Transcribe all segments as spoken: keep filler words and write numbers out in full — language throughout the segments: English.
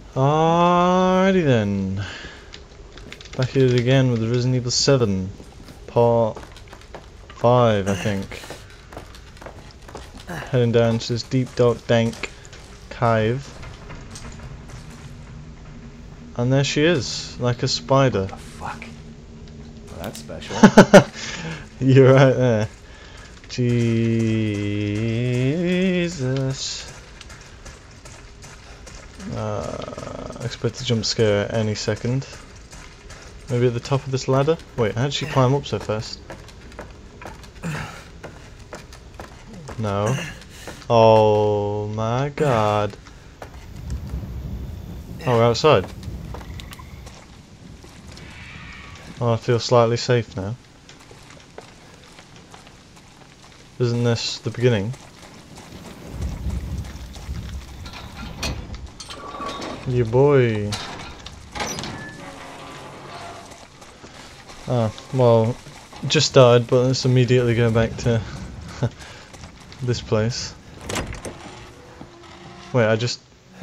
Alrighty then. Back at it again with Resident Evil seven. Part five, I think. Heading down to this deep, dark, dank cave. And there she is, like a spider. Oh, fuck. Well, that's special. You're right there. Jesus. Uh, I expect a jump scare at any second. Maybe at the top of this ladder? Wait, how did she climb up so fast? No. Oh my god. Oh, we're outside. Oh, I feel slightly safe now. Isn't this the beginning? Yeah, boy. Ah, well, just died, but let's immediately go back to this place. Wait, I just...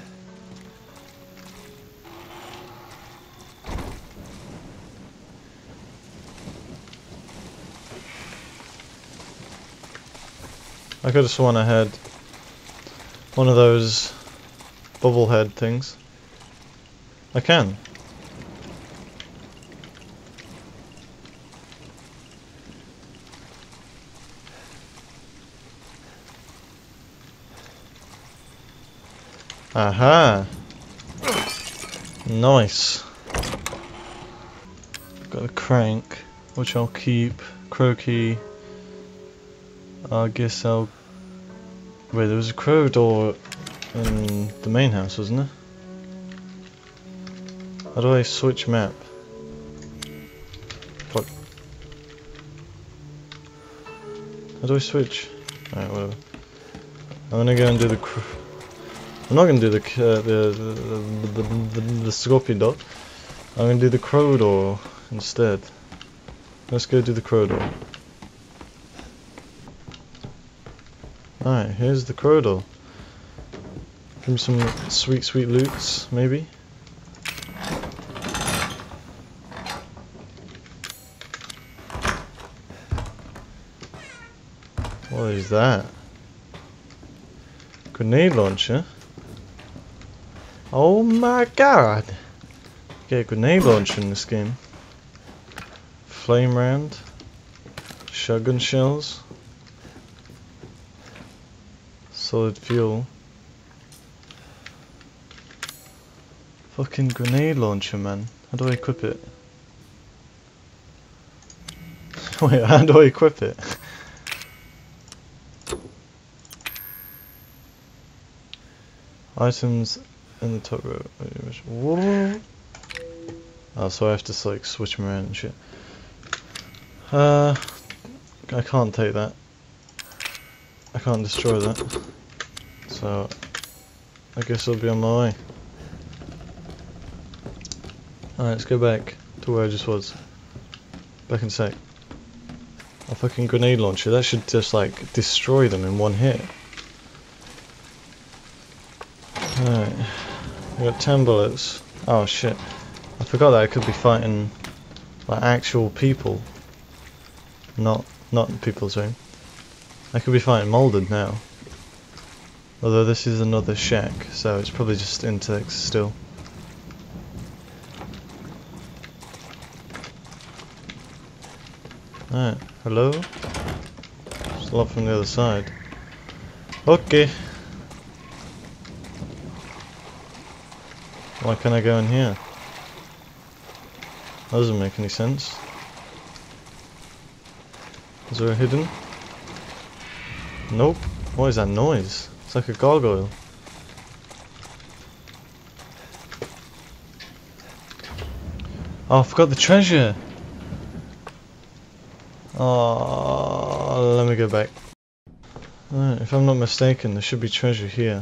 I could have sworn I had one of those bubble head things. I can. Aha! Nice. Got a crank, which I'll keep. Crow key. I guess I'll... Wait, there was a crow door in the main house, wasn't there? How do I switch map? Fuck. How do I switch? Alright, whatever. I'm gonna go and do the cr I'm not gonna do the uh, the, the, the, the the scorpion door. I'm gonna do the crow door instead. Let's go do the crow door. Alright, here's the crow door. Give me some sweet, sweet loots, maybe. What is that? Grenade launcher? Oh my god! Get a grenade launcher in this game. Flame round. Shotgun shells. Solid fuel. Fucking grenade launcher, man. How do I equip it? Wait, how do I equip it? Items in the top row. Oh, so I have to like switch them around and shit. Uh, I can't take that. I can't destroy that. So, I guess I'll be on my way. Alright, let's go back to where I just was. Back in a sec. A fucking grenade launcher. That should just like destroy them in one hit. Alright, we got ten bullets. Oh shit, I forgot that I could be fighting like actual people, not not people's own. I could be fighting molded now. Although this is another shack, so it's probably just insects still. Alright, hello? There's a lot from the other side. Okay. Why can't I go in here? That doesn't make any sense. Is there a hidden? Nope. What is that noise? It's like a gargoyle. Oh, I forgot the treasure! Oh, let me go back. Alright, if I'm not mistaken, there should be treasure here.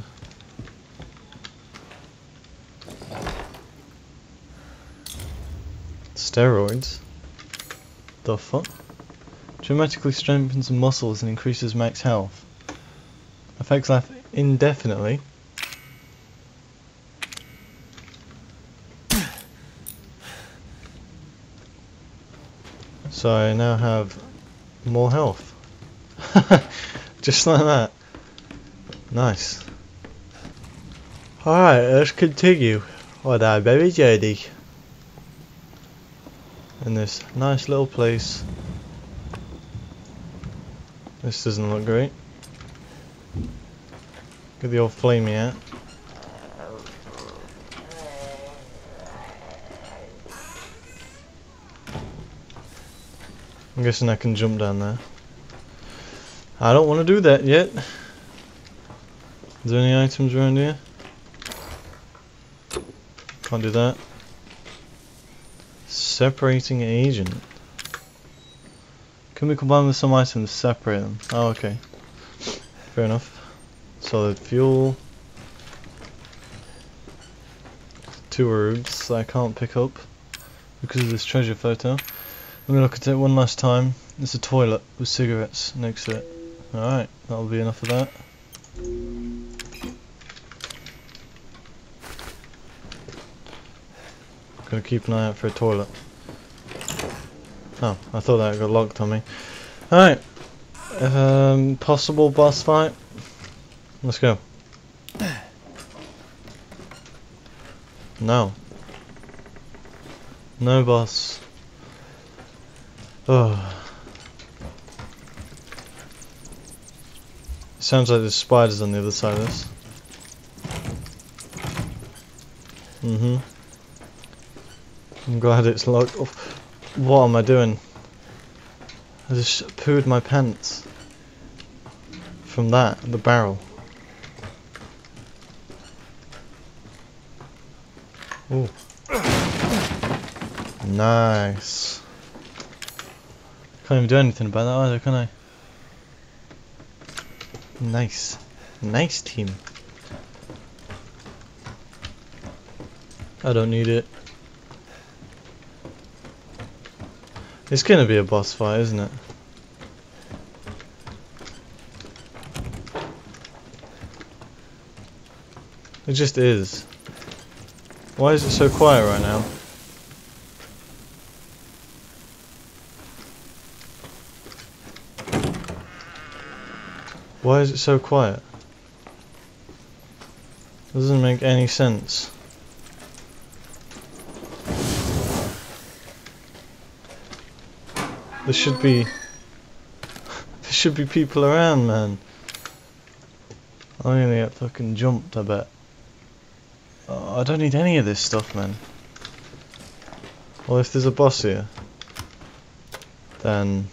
Steroids? The fuck? Dramatically strengthens muscles and increases max health. Affects life indefinitely. So I now have more health. Just like that. Nice. Alright, let's continue on our merry journey. In this nice little place. This doesn't look great. Get the old flamey out. I'm guessing I can jump down there. I don't want to do that yet. Is there any items around here? Can't do that. Separating agent. Can we combine with some items to separate them? Oh, okay. Fair enough. Solid fuel. Two herbs that I can't pick up because of this treasure photo. I'm gonna look at it one last time. There's a toilet with cigarettes next to it. Alright, that'll be enough of that. Gonna keep an eye out for a toilet. Oh, I thought that got locked on me. Alright. Um, possible boss fight. Let's go. No. No boss. Oh. Sounds like there's spiders on the other side of this. Mm-hmm. I'm glad it's locked off. What am I doing? I just pooed my pants. From that, the barrel. Ooh. Nice. Can't even do anything about that either, can I? Nice. Nice team. I don't need it. It's gonna be a boss fight, isn't it? It just is. Why is it so quiet right now? Why is it so quiet? Doesn't make any sense. There should be there should be people around, man. I'm gonna get fucking jumped, I bet. Oh, I don't need any of this stuff, man. Well, if there's a boss here, then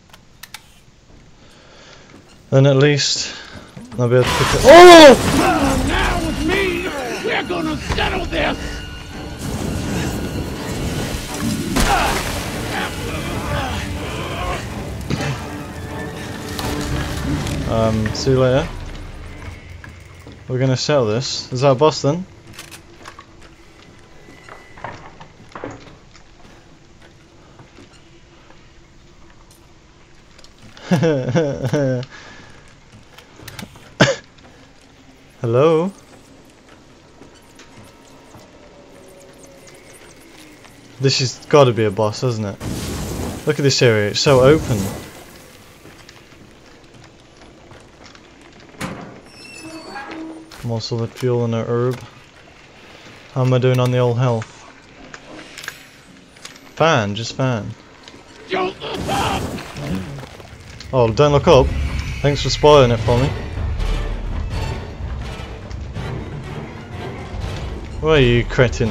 then at least I'll be able to pick it. Oh! Now with me, we're gonna settle this. Um, see you later. We're gonna settle this. Is that a boss then? Hello? This has got to be a boss, hasn't it? Look at this area, it's so open. More solid fuel and a herb. How am I doing on the old health? Fan, just fan. Don't look up. Oh, don't look up. Thanks for spoiling it for me. Where are you, cretin?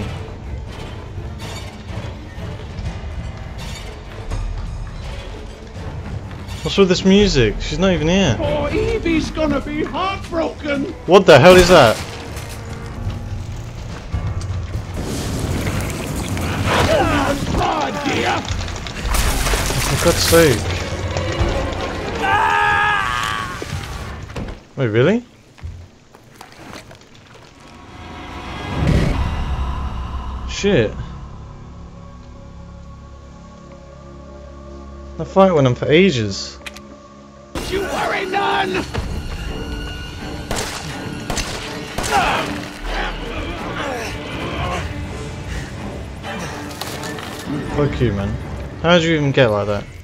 What's with this music? She's not even here. Poor Evie's gonna be heartbroken. What the hell is that? God, dear. For God's sake. Wait, really? Shit. The fight went on for ages. You worry none. Fuck you, man. How did you even get like that?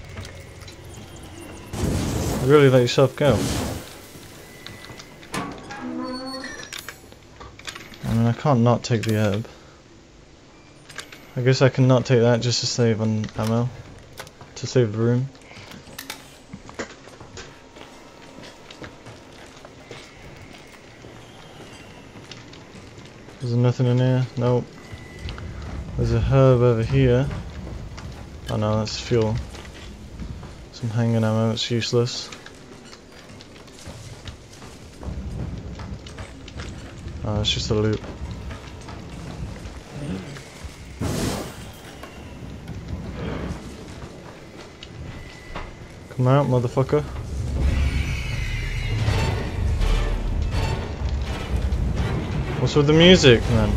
You really let yourself go. I mean, I can't not take the herb. I guess I can not take that just to save on ammo. To save the room. There's nothing in here? Nope. There's a herb over here. Oh no, that's fuel. Some hanging ammo, it's useless. Oh, it's just a loop. Come out, motherfucker. What's with the music, man?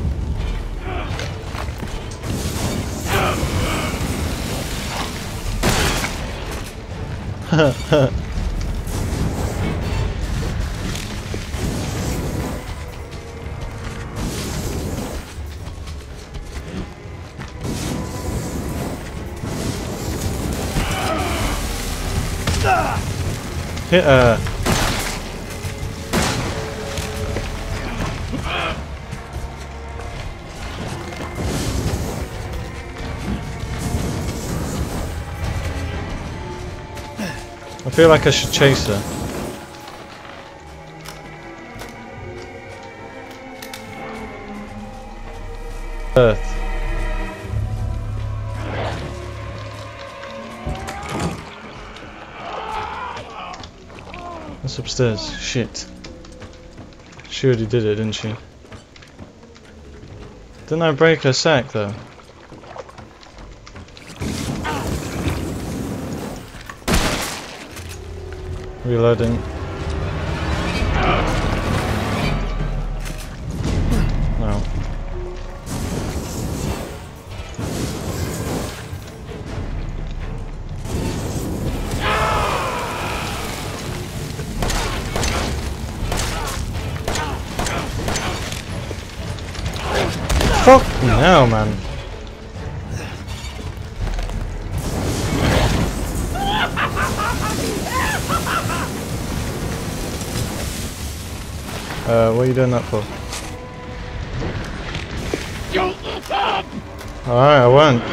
Hit her. I feel like I should chase her. Earth. What's upstairs? Shit. She already did it, didn't she? Didn't I break her sack though? Reloading. No. Fuck no, man. Uh, what are you doing that for? Don't look up! Alright, I won't.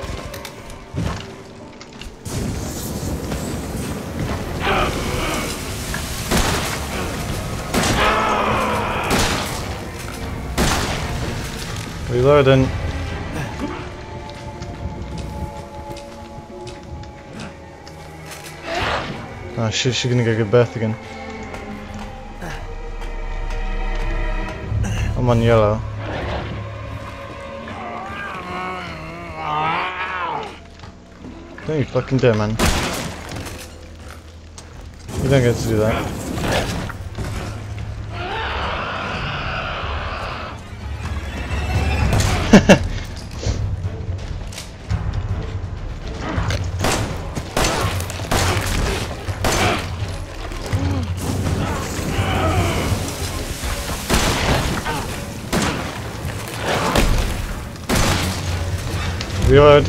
Reloading. Oh shit, she's gonna go give birth again. I'm on yellow. Don't you fucking dare, man. You don't get to do that. Reload.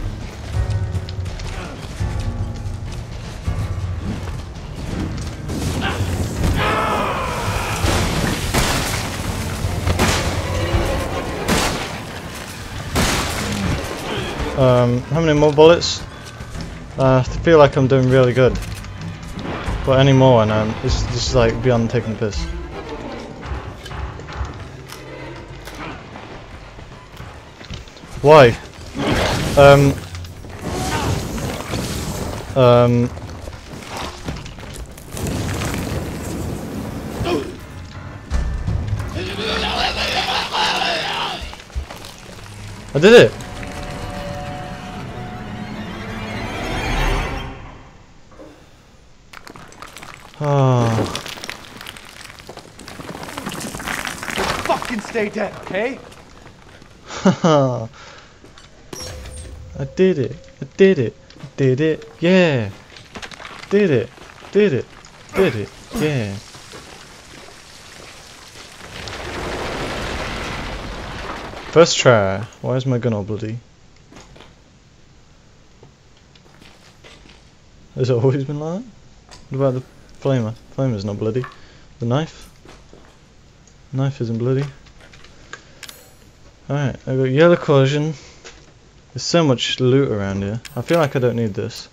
Um, how many more bullets? Uh, I feel like I'm doing really good. But any more and um, it's just like beyond taking the piss. Why? Um. Um. I did it. Oh. Fucking stay dead, okay? Haha. I did it. I did it. I did it. Yeah. Did it. Did it. Did it. Yeah. First try. Why is my gun all bloody? Has it always been like that? What about the flamer? Flamer's not bloody. The knife? Knife isn't bloody. Alright, I've got yellow caution. There's so much loot around here. I feel like I don't need this.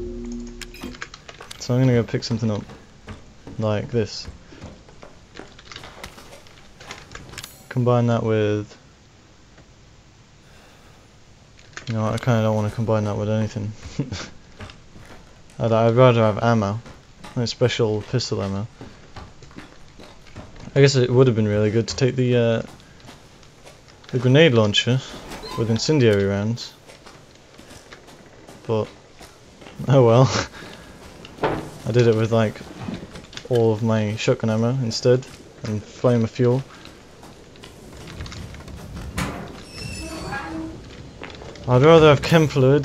So I'm gonna go pick something up. Like this. Combine that with... You know what, I kinda don't want to combine that with anything. I'd, I'd rather have ammo. Like special pistol ammo. I guess it would have been really good to take the uh, the grenade launcher with incendiary rounds, but oh well. I did it with like all of my shotgun ammo instead and flame of fuel. I'd rather have chem fluid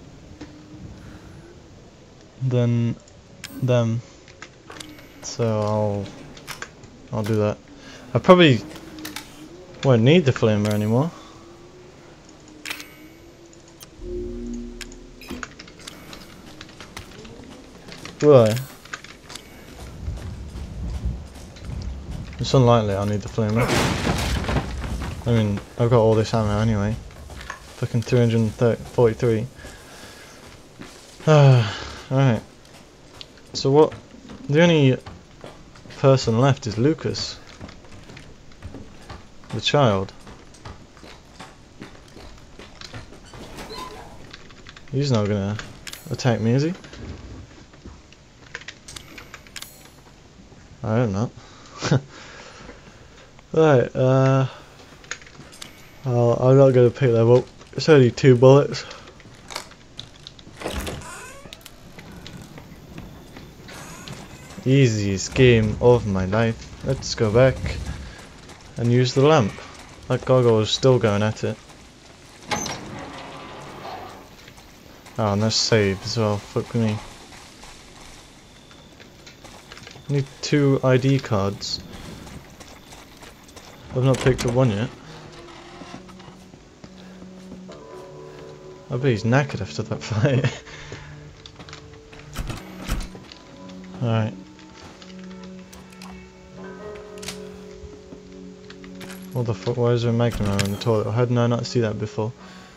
than them, so I'll I'll do that. I probably won't need the flamer anymore. Will I? It's unlikely I'll need the flamer. I mean, I've got all this ammo anyway. Fucking three hundred forty-three. Ah, alright. So what? The only person left is Lucas. The child. He's not gonna attack me, is he? I hope not. Right, uh... I'll, I'm not gonna pick them up. It's only two bullets. Easiest game of my life. Let's go back and use the lamp. That goggle is still going at it. Oh, and that's save as well. Fuck me. I need two I D cards. I've not picked up one yet. I bet he's knackered after that fight. Alright. What the fuck, why is there a magnum ammo in the toilet? How did I not see that before?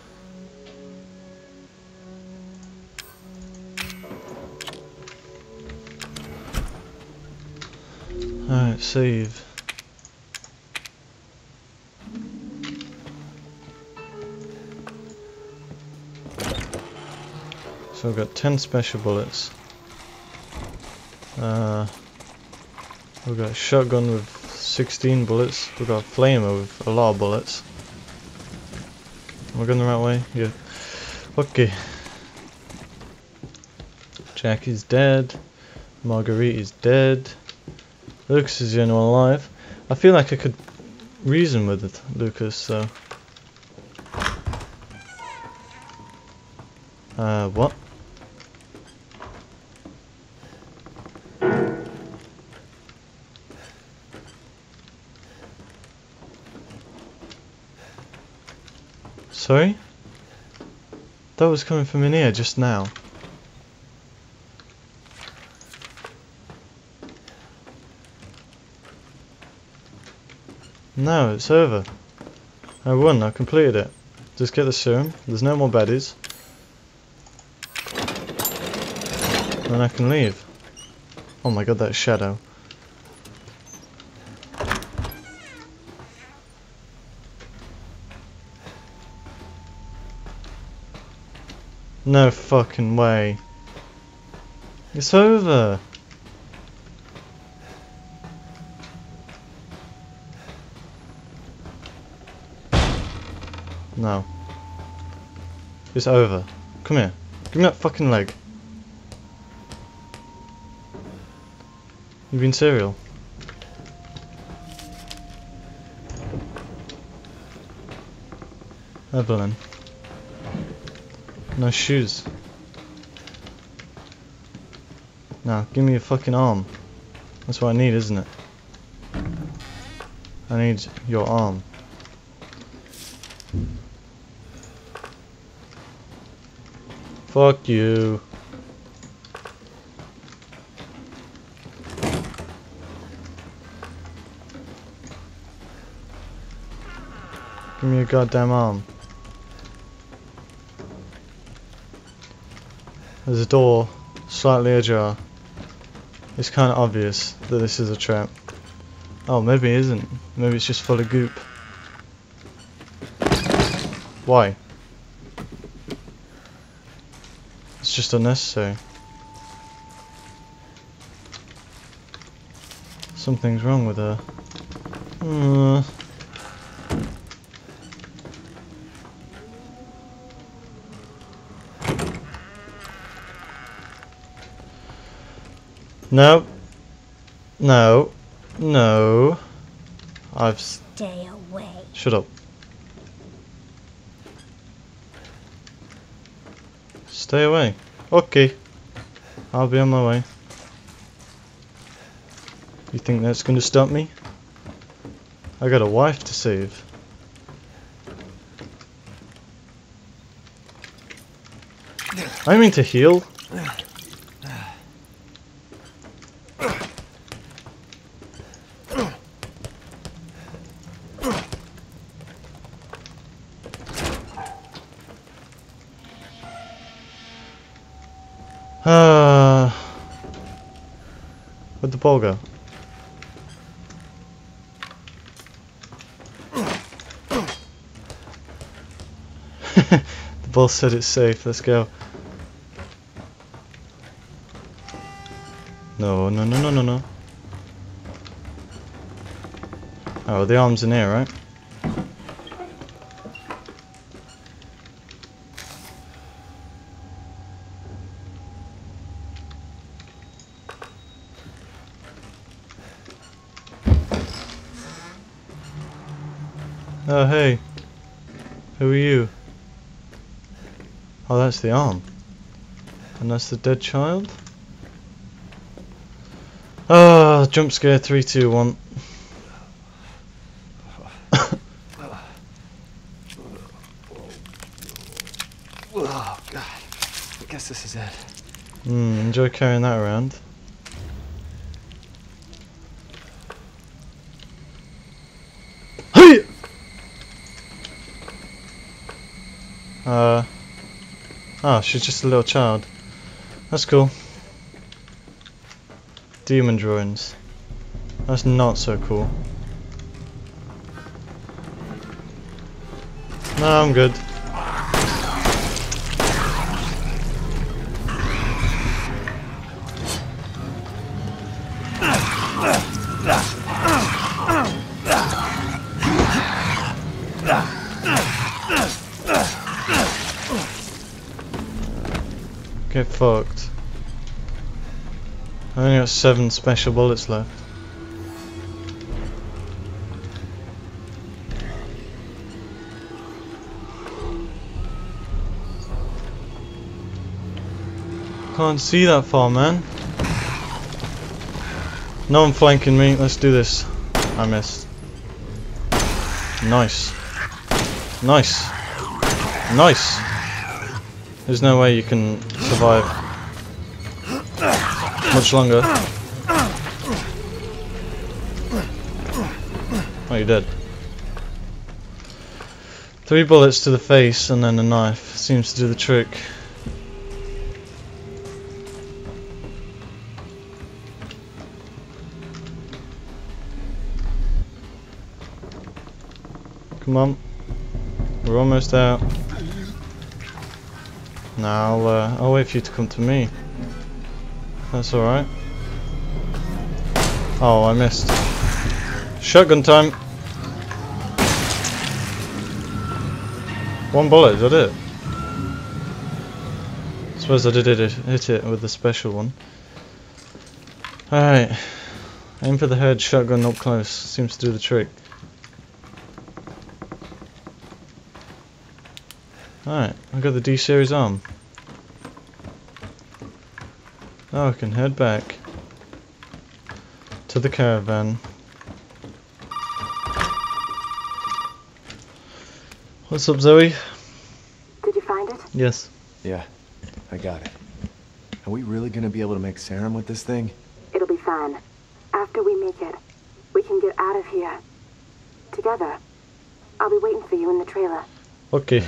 Alright, save. So I've got ten special bullets. Uh, we've got a shotgun with sixteen bullets. We've got a flamer with a lot of bullets. Am I going the right way? Yeah. Okay. Jack is dead. Marguerite is dead. Lucas is the only one alive. I feel like I could reason with it, Lucas, so... Uh, what? Sorry? That was coming from in here just now. No, it's over. I won, I completed it. Just get the serum, there's no more baddies. And I can leave. Oh my god, that shadow. No fucking way. It's over. No. It's over. Come here. Give me that fucking leg. You've been serial. Evelyn. No shoes. Now, give me your fucking arm. That's what I need, isn't it? I need your arm. Fuck you. Give me a goddamn arm. There's a door slightly ajar. It's kind of obvious that this is a trap. Oh, maybe it isn't. Maybe it's just full of goop. Why? It's just unnecessary. Something's wrong with her. Uh. No. No. No. I've... Stay away. Shut up. Stay away. Okay. I'll be on my way. You think that's gonna stop me? I got a wife to save. I mean to heal. Ah, where'd the ball go? The ball said it's safe. Let's go. No, no, no, no, no, no. Oh, the arm's in here, right? Oh, hey. Who are you? Oh, that's the arm. And that's the dead child? Oh, jump scare, three, two, one. Oh, God. I guess this is it. Hmm, enjoy carrying that around. Hey! Uh, oh, she's just a little child. That's cool. Demon drawings. That's not so cool. No, I'm good. Get fucked. I only got seven special bullets left. Can't see that far, man. No one flanking me. Let's do this. I missed. Nice. Nice. Nice. There's no way you can survive much longer. Oh, you're dead. Three bullets to the face and then a knife seems to do the trick. Come on. We're almost out. Now I'll, uh, I'll wait for you to come to me. That's alright. Oh, I missed. Shotgun time! One bullet, is that it? I suppose I did it, hit it with the special one. Alright. Aim for the head, shotgun up close. Seems to do the trick. Alright, I got the D series arm. Now I can head back to the caravan. What's up, Zoe? Did you find it? Yes. Yeah, I got it. Are we really gonna be able to make serum with this thing? It'll be fine. After we make it, we can get out of here. Together. I'll be waiting for you in the trailer. Okay.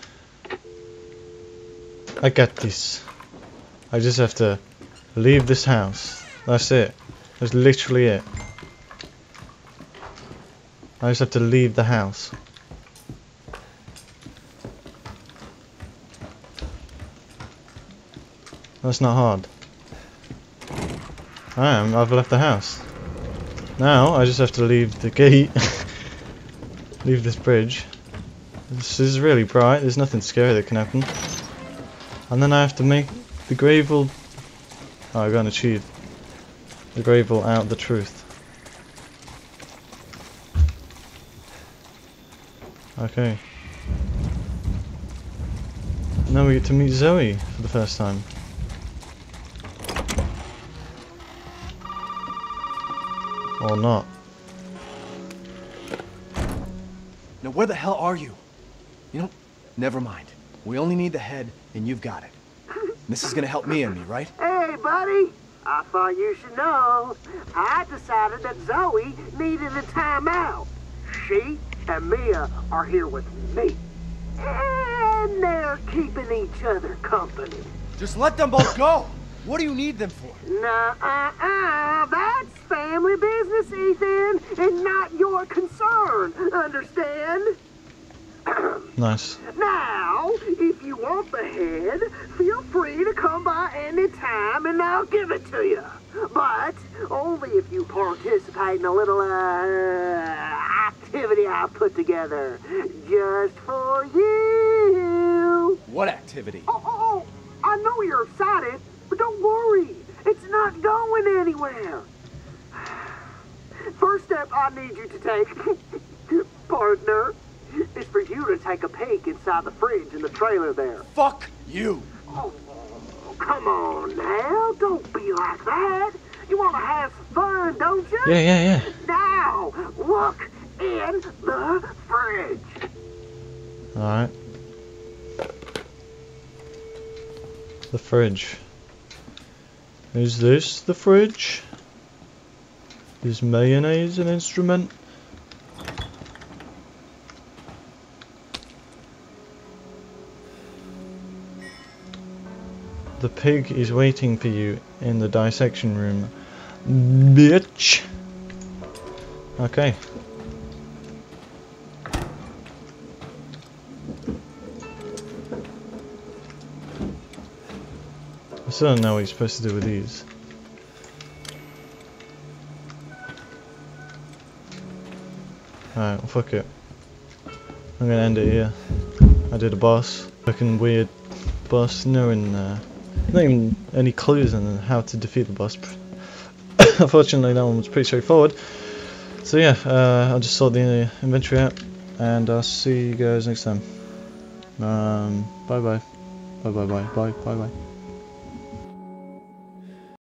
I got this. I just have to leave this house. That's it. That's literally it. I just have to leave the house. That's not hard. I am. I've left the house. Now I just have to leave the gate. Leave this bridge. This is really bright. There's nothing scary that can happen. And then I have to make the Gravel. Oh, I got an achieve. The Gravel out the truth. Okay. Now we get to meet Zoe for the first time. Or not. Now where the hell are you? You know, never mind. We only need the head, and you've got it. This is gonna help me and me, right? Hey, buddy. I thought you should know. I decided that Zoe needed a timeout. She and Mia are here with me. And they're keeping each other company. Just let them both go! What do you need them for? Nuh-uh-uh. That's family business, Ethan, and not your concern. Understand? Nice. Now, if you want the head, feel free to come by any time and I'll give it to you. But only if you participate in a little uh, activity I put together just for you. What activity? Oh, oh, oh, I know you're excited, but don't worry. It's not going anywhere. First step I need you to take, partner, is for you to take a peek inside the fridge in the trailer there. Fuck you! Oh, come on now. Don't be like that. You want to have some fun, don't you? Yeah, yeah, yeah. Now, look in the fridge. Alright. The fridge. Is this the fridge? Is mayonnaise an instrument? The pig is waiting for you in the dissection room, bitch. Okay. I still don't know what you're supposed to do with these. Alright, well fuck it. I'm gonna end it here. I did a boss. Looking weird boss, knowing uh, not even any clues on how to defeat the boss. Unfortunately that one was pretty straightforward. So yeah, uh, I'll just sort the inventory out and I'll see you guys next time. Um, bye bye. Bye bye bye bye bye bye.